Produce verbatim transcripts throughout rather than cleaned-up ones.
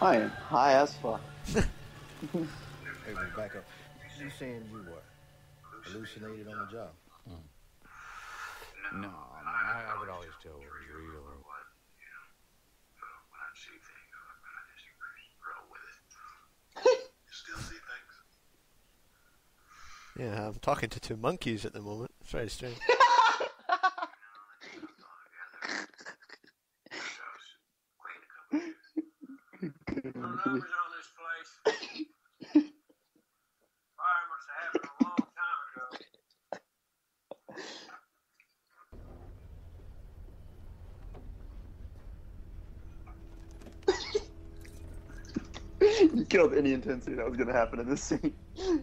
I am high as fuck. Hey, well, back up. You saying you were hallucinated on the job? Mm. No, man, I, I could always tell what was real or what. When I see things, I just roll with it. Still see things. Yeah, I'm talking to two monkeys at the moment. It's very strange. Numbers on this place. Fire must have happened a long time ago. You killed any intensity that was going to happen in this scene.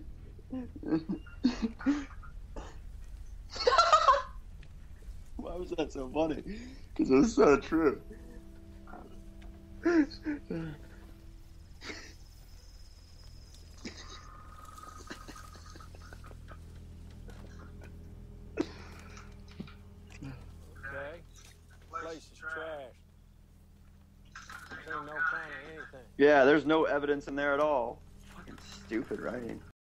Why was that so funny? Because it was so true. Okay? Place is trashed. There ain't no kind of anything. Yeah, there's no evidence in there at all. Fucking stupid writing.